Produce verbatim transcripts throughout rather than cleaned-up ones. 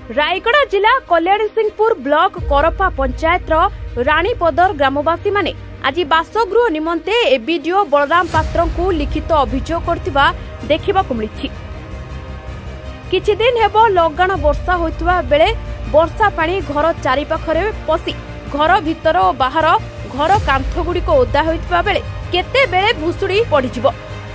रायगड़ा जिला कल्याण सिंहपुर ब्लॉक करपा पंचायत रानीपदर ग्रामवासी माने आज बासगृह निमंते एबीडीओ बलराम पात्र को लिखित अभियोग करथिबा देखिबाकु मिलिछि। किछि दिन हेबो लगाण वर्षा होइतबा बेले वर्षा पानी घर चारिपाखरे पसी घर भितर और बाहर घर कांथगुड़िक ओदा होइतबा बेले केते बेले भुसुड़ी पड़िजिबो।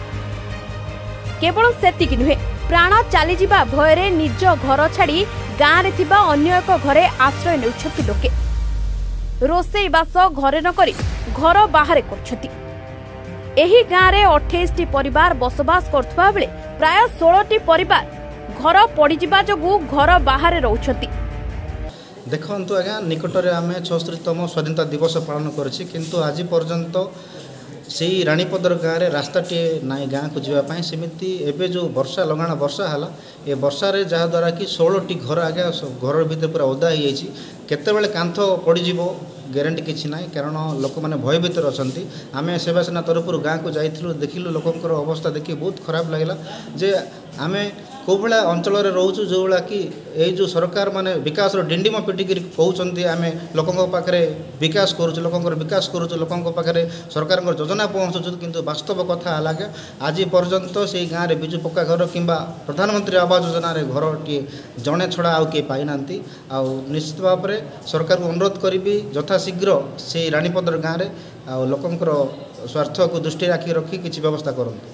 केवल सेतिक नुहे प्राण चलीजा भୟରେ निज घर छाड़ी गाँव रे थिबा अन्य एक घरे आश्रय नेउछथि लोके। रोसई बास घरे न करी घर बाहर करछथि। एही गाँव रे अट्ठाईस टी परिवार बसवास करथुवा बेले प्राय सोलह टी परिवार घर पड़िजिबा जोगु घर बाहर रहउछथि। देखंतु आज्ञा निकटरे आमे छत्तीसतम स्वाधीनता दिवस पालन करछि किंतु आज पर्यंत से रानीपदर गाँव में रास्ताटे नाई गाँ को जावाई सेमती एवं जो वर्षा लगाण वर्षा है ये वर्षा जहाद्वारा कि षोलह टी घर आगे घर भीतर पूरा ओदा हो केतबेले कांथ पड़ज ग्यारंटी किसी ना कारण लोक मैंने भय भीतर अच्छा आम सेवासेना तरफ गाँ को जाइलु देखिलु लोकंर अवस्था देखिए बहुत खराब लगे जे आम कौ भाया अंचल रोचु जो भाया कि यही जो सरकार माने विकास डिंडिम पिटिक कहते आम लोकों पाखे विकास करुचु लोकंर विकास करुचु लोकों पाखे सरकार योजना पहुँचुचु किंतु वास्तव कथा है आज पर्यंत से गाँव में विजु पक्का घर कि प्रधानमंत्री आवास योजना घर टी जड़े छड़ा आउ किए पाई ना निश्चित भाव में सरकार को अनुरोध करी यथाशीघ्र से रानीपदर गाँव में लोकंर स्वार्थ को दृष्टि राखी रखी किसी व्यवस्था करते।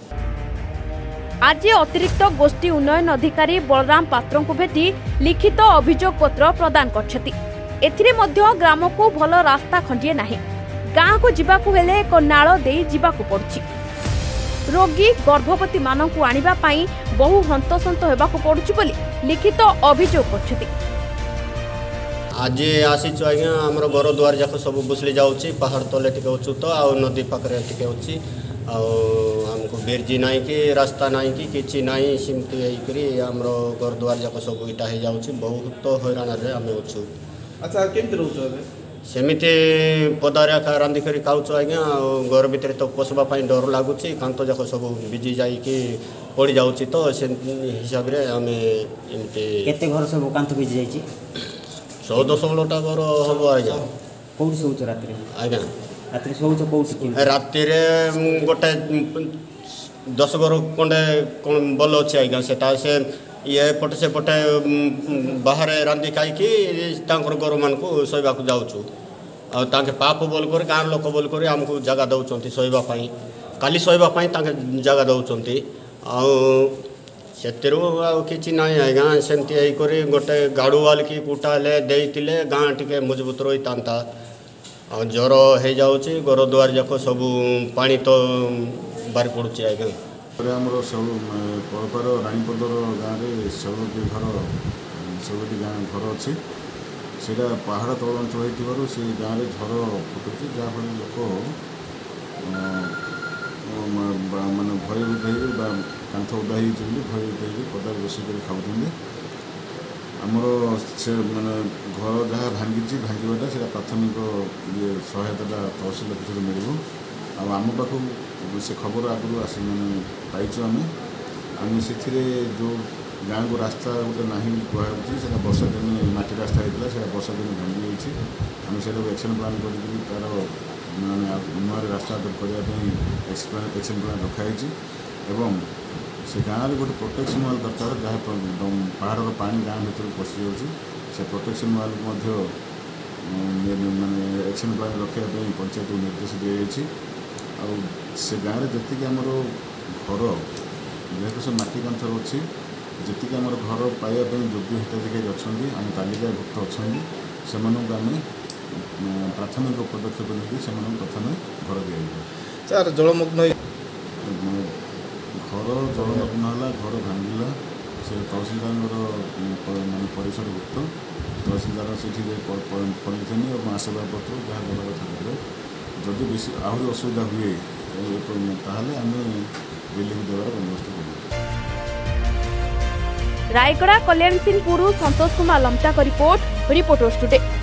आज अतिरिक्त गोष्ठी उन्नयन अधिकारी बलराम पात्र को भेटी लिखित अभियोग पत्र प्रदान करछथि। एथिरे मध्य ग्राम को भल रास्ता खंडिए नाही गाँ को जिबाकु हेले एक नाଳ देई जिबाकु पड़छि। रोगी गर्भवती मानकु आनिबा पई बहु हंतसंत हेबाकु पड़छि बोली लिखित अभियोग करछथि। आज आसीचु आज्ञा आमर घर द्वार जाक सब बुसली जाउछि पहाड़ तले टिके उच्चुत आ नदी पाखरे टिके अछि आमको बेरजी नाई कि रास्ता नाई कि किछि नाई सिमती हेकरी आमर घर द्वार जाक सब इटा हो जाउछि बहुत हैरान रे आमे अछु। अच्छा केमति रहउछ एबे सेमिति पदारे खा रांधी करी खाउछु आज्ञा घर भितर तो पसबा पई डर लागुछि कांतो जाक सब बिजी जाई कि पड़ी जाउछि तो से हिसाब रे आमे एमते केते घर सब कांतो बिजी जाईछि चौदह षोलहटा घर हम आज्ञा कौटी सोच रात्रि आज्ञा रात्रि सोच कौटी राति गोटे दस घर कंडे कौन बल अच्छे आज्ञा सेटा से ये पटे से पटे बाहर रांधी खाई घर मान को शोवा जाऊँ आगे पाप बोल कर गाँव लोक बोल कर आमको जगह दौरान शोवाई काली शोवाई जगह दौरान से कि ना आज्ञा सेमती गोटे गाड़ू वाल की कुटा देते गाँ टी मजबूत रही था आ ज्वर हो जाऊँच घर द्वार जाक सब पा तो बारी पड़ुची आज्ञा आमर सब परपार रानीपदर गाँव में षोलटी घर षोलटी गाँ घर अच्छी से पहाड़ तल अंचल हो से गाँव में झर फुटुची जहाँफल लोक माने भयभूत हो कांथ उदा हो भयभूत हो पदार बस खाऊँ आमर से माने घर जहाँ भांगी भांगवाटा से प्राथमिक ये सहायता तहसिल अफिस मिल आम पाखु से खबर आगु आस मैंने पाइचु आम आम से जो गाँ को रास्ता गोटे ना कहुच्छी से वर्षा दिन मटी रास्ता होता है वर्षा दिन भांगी जाम से एक्शन प्लान कर तार माने नुआ रास्ता करने एक्शन प्लान रखाई एवं से गाँव में गोटे प्रोटेक्शन वाल दरकार जहाँ पहाड़ पानी गाँव भर पशि जाऊँगी से प्रोटेक्शन वाल माने एक्शन प्लान रखापी पंचायत को निर्देश दी से गाँव में जी आमर घर जेहेतु से मटी कांथर अच्छी जी आम घर पाइबा योग्य हिताधिकारी अच्छा आम तालिकाभुक्त अच्छा से आम प्राथमिक पदक्षेप नहीं प्रथम घर दिया जलमग्न घर जलमग्न है घर भांगला से तहसिलदार मानने परिसरभुक्त तहसिलदार से पॉलिथिन और आशीर्वाद पत्र जहाँ देवा कथा देवे जदि बेसी आहरी असुविधा हुए ताहले आम रिलीफ देवार बंदोबस्त कर। रायगड़ा कल्याण सिंहपुर संतोष कुमार लमटा का रिपोर्ट रिपोर्टर्स टुडे।